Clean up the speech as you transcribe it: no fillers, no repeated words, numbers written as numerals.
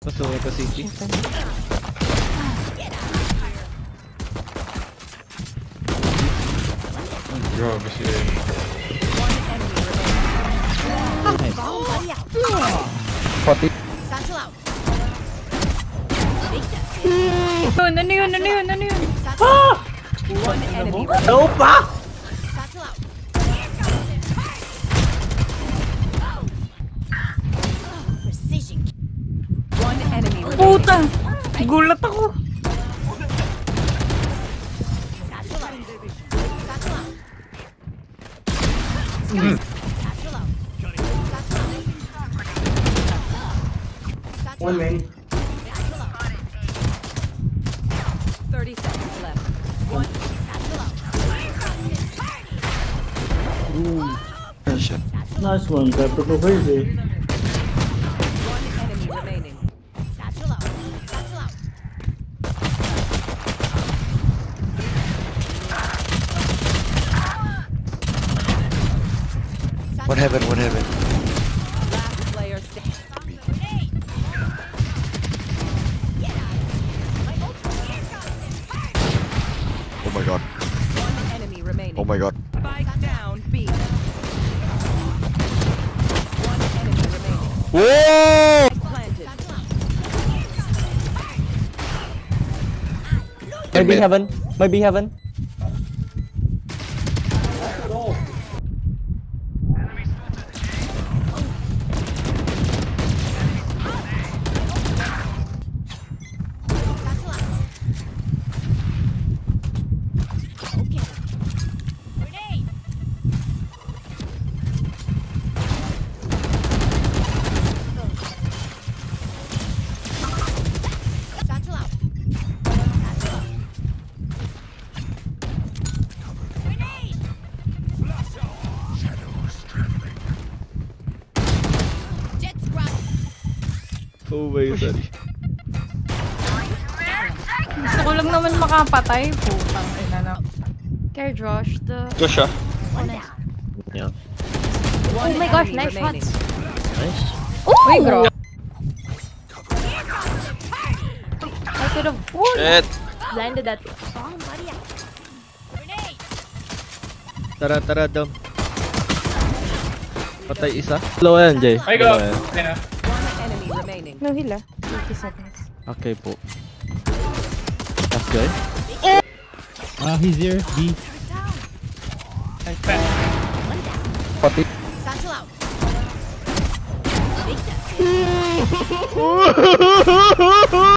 Masungay ka, City. Grabe siya. Pati. Ano yun? One enemy. Ano pa? One enemy. Puta! Gulat ako. One main. 30 seconds left. One. Nice one, Pepper. Go crazy. One enemy remaining. One heaven. Last player standing. Oh my god. One enemy remaining. Oh my god. Spike down B. One enemy remaining. Whoa! Planted. Maybe heaven. Oh my god. Gusto ko lang naman makapatay. Putang ina na. Care Josh, Go siya. Yeah. Oh my gosh, nice shots. Nice. Uy, bro. I could have Shit. blinded that. Tara, dam. Patay isa. Low yan, Jay. Ay, go! One enemy remaining. No heal 50 seconds. Okay po. Last guy. He's here. B. Pati.